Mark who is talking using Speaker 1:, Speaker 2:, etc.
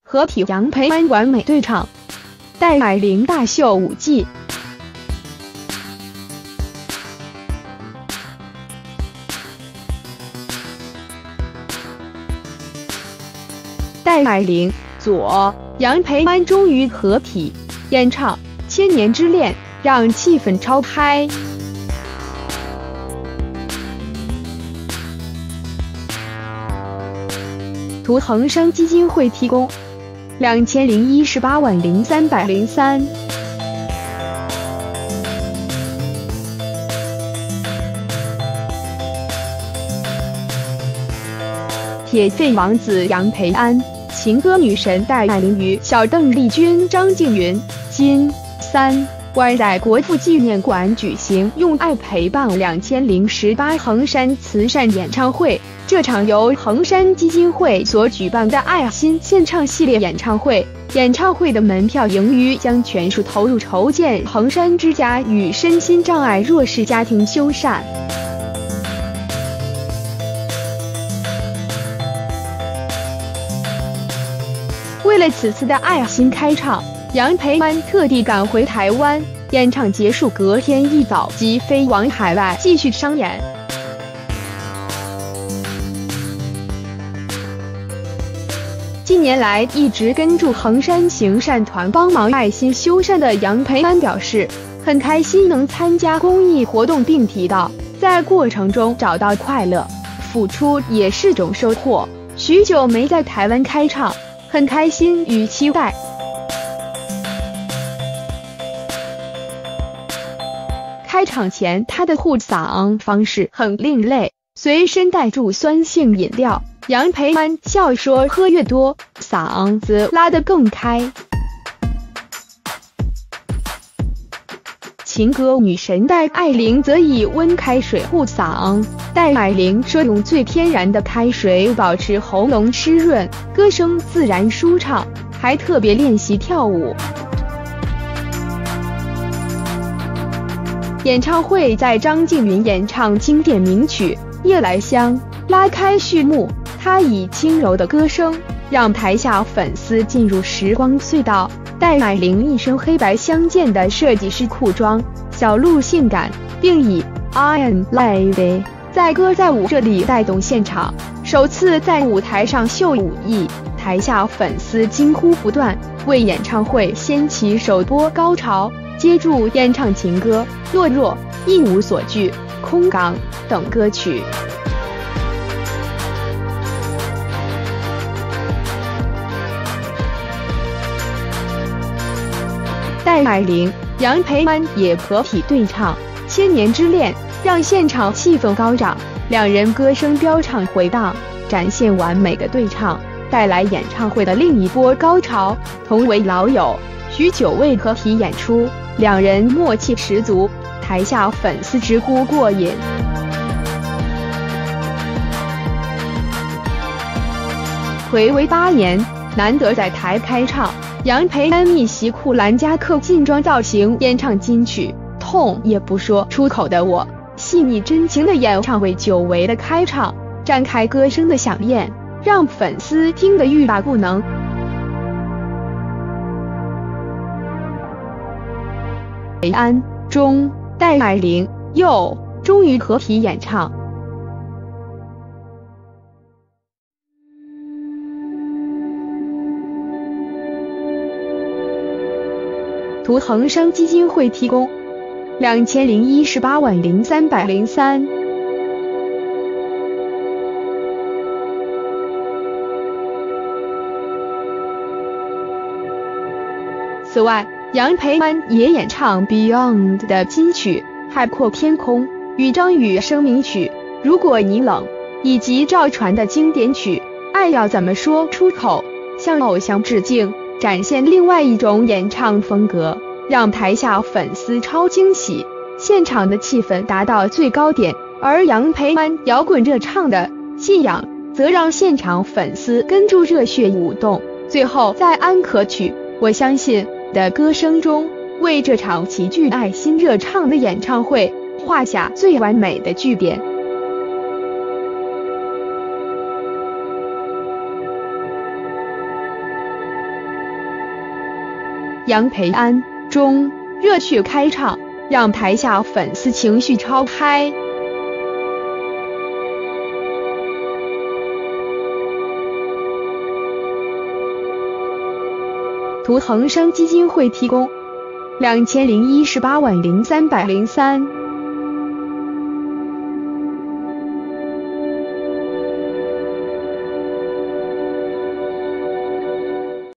Speaker 1: 合体杨培安完美对唱，戴爱玲大秀舞技。戴爱玲左杨培安终于合体演唱《千年之恋》，让气氛超嗨。图恒生基金会提供，2018万0303。铁肺王子杨培安，情歌女神戴爱玲与小邓丽君、张静云今3晚在国父纪念馆举行用爱陪伴2018衡山慈善演唱会。这场由衡山基金会所举办的爱心献唱系列演唱会，演唱会的门票盈余将全数投入筹建衡山之家与身心障碍弱势家庭修缮。为了此次的爱心开唱，杨培安特地赶回台湾，演唱结束隔天一早即飞往海外继续商演。近年来一直跟住衡山行善团帮忙爱心修缮的杨培安表示，很开心能参加公益活动，并提到在过程中找到快乐，付出也是种收获。许久没在台湾开唱，很开心与期待。开场前，他的护嗓方式很另类，随身带助酸性饮料。杨培安笑说，喝越多，嗓子拉得更开。情歌女神戴爱玲则以温开水护嗓。戴爱玲说，用最天然的开水保持喉咙湿润，歌声自然舒畅，还特别练习跳舞。演唱会在张静云演唱经典名曲《夜来香》拉开序幕，她以轻柔的歌声让台下粉丝进入时光隧道。戴爱玲一身黑白相间的设计师裤装，小鹿性感，并以 I am lady 在舞这里带动现场，首次在舞台上秀舞艺，台下粉丝惊呼不断，为演唱会掀起首波高潮。接住演唱情歌《懦弱》《一无所惧》《空港》等歌曲。戴爱玲、杨培安也合体对唱《千年之恋》，让现场气氛高涨，两人歌声飙唱回荡，展现完美的对唱，带来演唱会的另一波高潮。同为老友，许久未合体演出，两人默契十足，台下粉丝直呼过瘾。睽违8年，难得在台开唱，杨培安逆袭酷蓝夹克劲装造型演唱金曲《痛也不说出口的我》，细腻真情的演唱会久违的开唱，展开歌声的响宴，让粉丝听得欲罢不能。培安中，戴爱玲右终于合体演唱。图恒生基金会提供，2018万0303。此外，杨培安也演唱 Beyond 的金曲《海阔天空》与张宇声明曲《如果你冷》，以及赵传的经典曲《爱要怎么说出口》，向偶像致敬，展现另外一种演唱风格，让台下粉丝超惊喜，现场的气氛达到最高点。而杨培安摇滚热唱的《信仰》则让现场粉丝跟住热血舞动，最后在安可曲《我相信》的歌声中，为这场极具爱心热唱的演唱会画下最完美的句点。 杨培安中热血开场，让台下粉丝情绪超嗨。图恒生基金会提供，2018万0303。